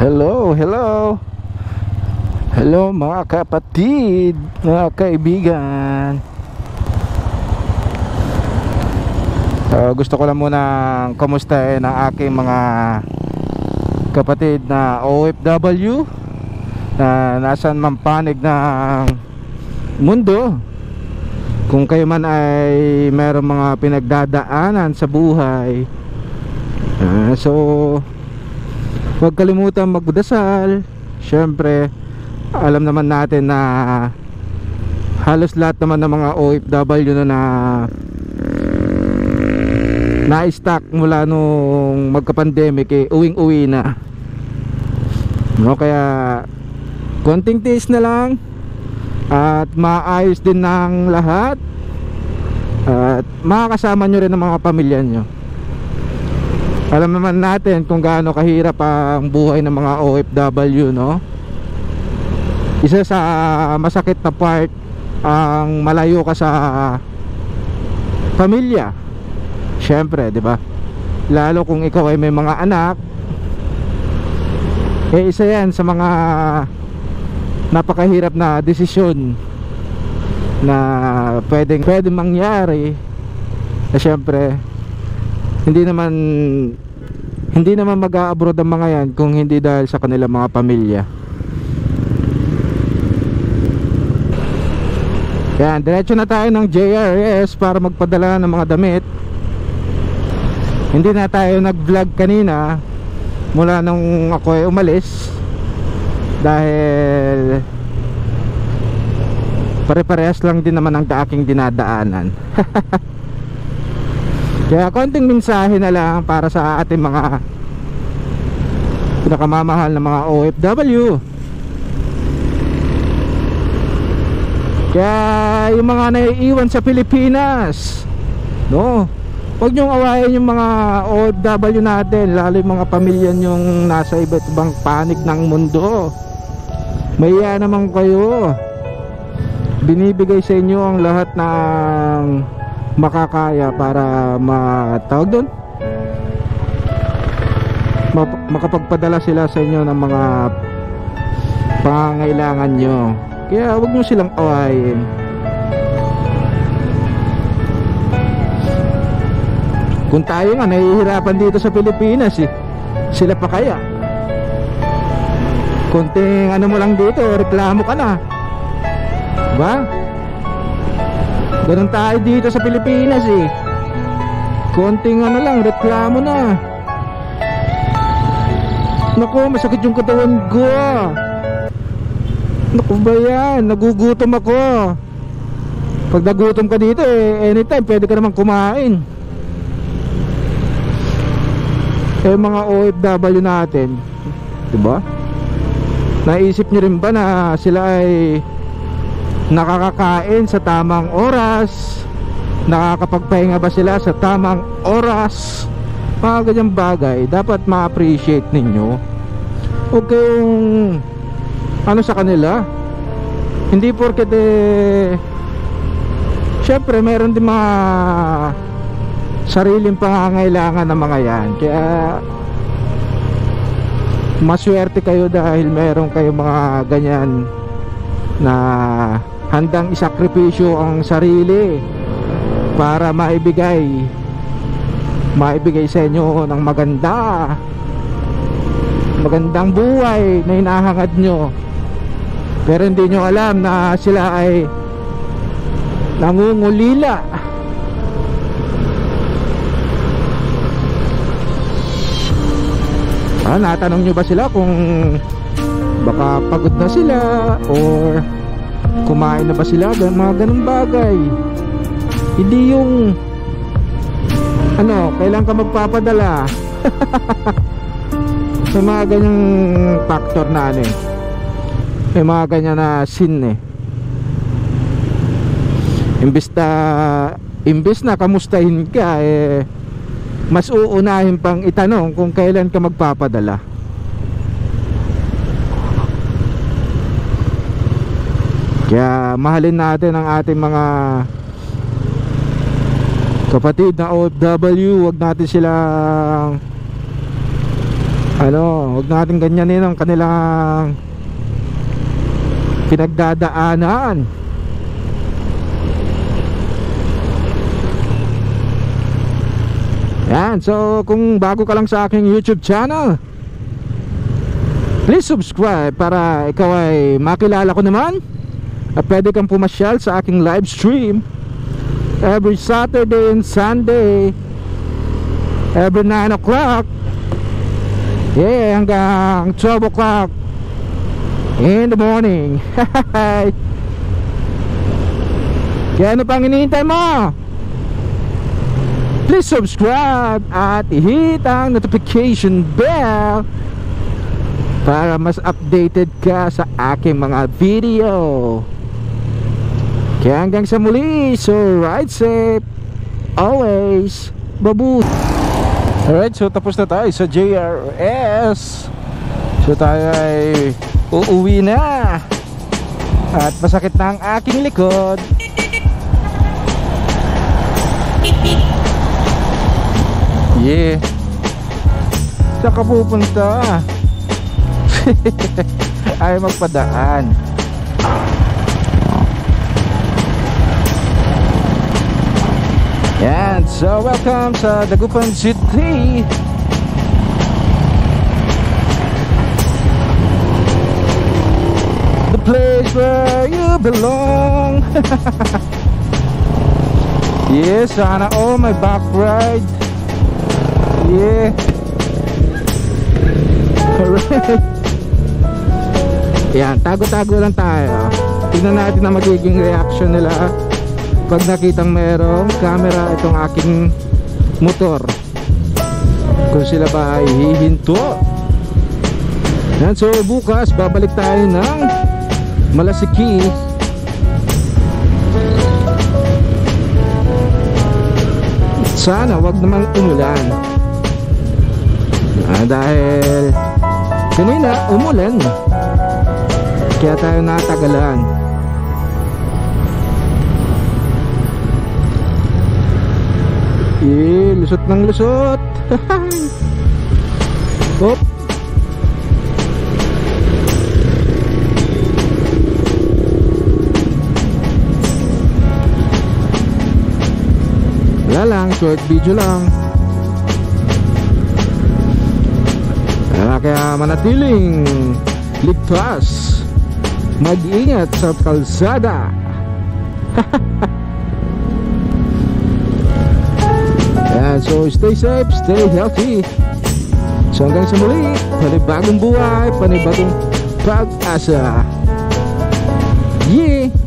Hello, hello. Hello mga kapatid, mga kaibigan. Gusto ko lang munang kamustahin ang aking mga kapatid na OFW na nasan man panig ng mundo. Kung kayo man ay mayroong mga pinagdadaanan sa buhay, so huwag kalimutan magdasal. Siyempre, alam naman natin na halos lahat naman ng mga OFW na na-stuck mula nung magka-pandemic, uwing-uwi na. No, kaya konting tiis na lang at maayos din ng lahat at makakasama nyo rin ang mga pamilya nyo. Alam naman natin kung gaano kahirap ang buhay ng mga OFW, no? Isa sa masakit na part ang malayo ka sa pamilya. Siyempre, 'di ba? Lalo kung ikaw ay may mga anak. Isa 'yan sa mga napakahirap na desisyon na pwedeng mangyari. Na siyempre, hindi naman mag-a-abroad ang mga yan kung hindi dahil sa kanilang mga pamilya. Kaya diretso na tayo ng JRS para magpadala ng mga damit. Hindi na tayo nag-vlog kanina mula nung ako ay umalis, dahil pare-parehas lang din naman ang aking dinadaanan. Kaya konting mensahe na lang para sa ating mga pinakamamahal na mga OFW. Kaya yung mga naiiwan sa Pilipinas, no, huwag nyong awayin yung mga OFW natin, lalo yung mga pamilya nyong nasa iba't ibang panig ng mundo. Mahiya naman kayo. Binibigay sa inyo ang lahat ng makakaya para matawag doon, makapagpadala sila sa inyo ng mga pangangailangan nyo. Kaya huwag nyo silang awayin. Kung tayo nga nahihirapan dito sa Pilipinas, sila pa kaya? Konting ano mo lang dito, reklamo ka na, diba? Ganun tayo dito sa Pilipinas konting ano lang, reklamo na. Naku, masakit yung katawan ko. Naku ba yan, nagugutom ako. Pag nagutom ka dito anytime pwede ka naman kumain. Mga OFW natin, diba? Naisip nyo rin ba na sila ay nakakakain sa tamang oras? Nakakapagpahinga ba sila sa tamang oras? Mga ganyang bagay dapat ma-appreciate ninyo. Huwag kayong ano sa kanila. Hindi porket syempre meron din mga sariling pangangailangan ng mga yan. Kaya maswerte kayo dahil meron kayong mga ganyan na handang isakripisyo ang sarili para maibigay sa inyo ng magandang buhay na hinahangad nyo. Pero hindi nyo alam na sila ay nangungulila. Natanong nyo ba sila kung baka pagod na sila or kumain na ba sila? Mga ganung bagay. Hindi yung ano, kailan ka magpapadala. May mga ganyang factor na may mga ganyan na scene imbes na kamustahin ka, mas uunahin pang itanong kung kailan ka magpapadala. Kaya mahalin natin ang ating mga kapatid na OFW. Huwag natin silang huwag natin ganyanin ang kanilang pinagdadaanan. Yan, so kung bago ka lang sa aking YouTube channel, please subscribe para ikaw ay makilala ko naman at pwede kang pumasyal sa aking live stream every Saturday and Sunday, every 9 o'clock, yeah, hanggang 12 o'clock in the morning. Kaya ano pang hinihintay mo? Please subscribe at hit ang notification bell para mas updated ka sa aking mga video. Kaya hanggang sa muli, so ride safe always, babu. Alright, so tapos na tayo sa JRS. So tayo ay uuwi na at masakit na ang aking likod. Yeah, saan ka pupunta? Ay magpadaan. Yan, so welcome sa Dagupan City. The place where you belong. Yeah, sana all my back ride. Yeah. Alright. Yan, tago-tago lang tayo. Tignan natin na magiging reaction nila pag nakitang merong camera itong aking motor, kung sila ba ay hihinto. Yan, so bukas babalik tayo ng Malasiki. Sana wag namang umulan. Dahil kanina umulan, kaya tayo natagalan. Lusot ng lusot. Hop. Wala lang, short video lang. Kaya manatiling ligtas, mag-ingat sa kalsada. Yan, so stay safe, stay healthy. So hanggang sa muli, panibagong buhay, panibagong pag-asa. Yeah.